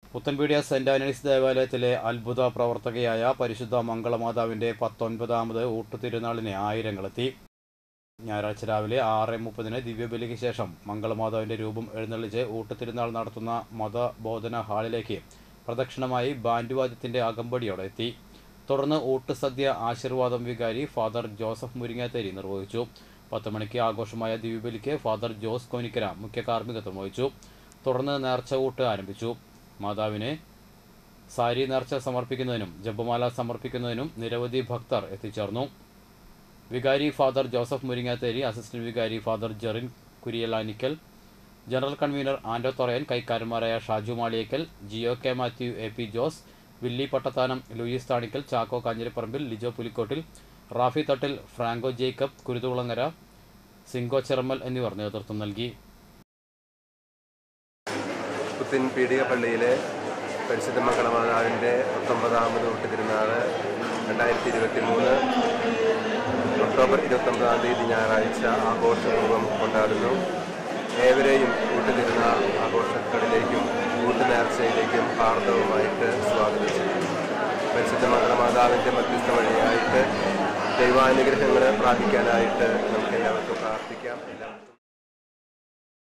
പുത്തൻപീടിയ saint Antony's ദേവാലയത്തിലെ അത്ഭുത പ്രവർത്തകയായ പരിശുദ്ധ മംഗളമാതാവിന്റെ 19ാമത് ഊട്ടുതിരുനാളിന് ആയിരങ്ങളെത്തി. ഞായറാഴ്ച രാവിലെ 6:30 ദിവ്യബലിക്ക് ശേഷം മംഗളമാതാവിന്റെ രൂപം എഴുന്നള്ളിച്ച് ഊട്ടുതിരുനാൾ നടത്തുന്ന മതബോധന ഹാളിലേക്ക് പ്രദക്ഷിണമായി ബാൻഡുവാദ്യത്തിന്റെ അകമ്പടിയോടെ എത്തി. തുടർന്ന് ഊട്ടുസദ്യ ആശീർവാദം വികാരി ഫാദർ ജോസഫ് മുരിങ്ങാത്തേരി നിർവഹിച്ചു. 10 മണിക്ക് ആഘോഷമായ ദിവ്യബലിക്ക് ഫാദർ ജോസ് കോനിക്കര മുഖ്യ കാർമ്മികത്വം വഹിച്ചു. തുടർന്ന് നേർച്ച ഊട്ട് ആരംഭിച്ചു. മാതാവിന് സാരി നേർച്ച സമർപ്പിക്കുന്നതിനും ജപമാല സമർപ്പിക്കുന്നതിനും നിരവധി ഭക്തർ എത്തിച്ചേർന്നു. വികാരി ഫാദർ ജോസഫ് മുരിങ്ങാത്തേരി, അസിസ്റ്റന്റ് വികാരി father Jerin Kuriyalanikkal, general convener Ando Thorayan, കൈക്കാരന്മാരായ Shaju Maliyekkal, Jio K Mathew, A P Jose, Willy Pattathanam, Louis Thanikkal, Chacko Kanjirapparambil, Lijo Pulikkottil, Rafi Thattil, Franco Jacob, Kuruthukulangara, Singo Cherammal എന്നിവർ നേതൃത്വം നൽകി. പുത്തൻപീടിയ പള്ളിയിലെ പരിശുദ്ധ മംഗളമാതാവിൻ്റെ 19ാമത് ഊട്ടുതിരുനാൾ 2023 ഒക്ടോബർ 29 ഞായറാഴ്ച ആഘോഷപൂർവ്വം കൊണ്ടാടുന്നു. ഏവരെയും ഊട്ടുതിരുനാൾ ആഘോഷങ്ങളിലേക്കും ഊട്ടുനേർച്ചയിലേക്കും ഹാർദവുമായിട്ട് സ്വാഗതം ചെയ്യുന്നു. പരിശുദ്ധ മംഗളമാതാവിൻ്റെ മധ്യസ്ഥ വഴിയായിട്ട് ദൈവാനുഗ്രഹങ്ങൾ പ്രാപിക്കാനായിട്ട് നമുക്ക് എല്ലാവർക്കും പ്രാർത്ഥിക്കാം. എല്ലാവർക്കും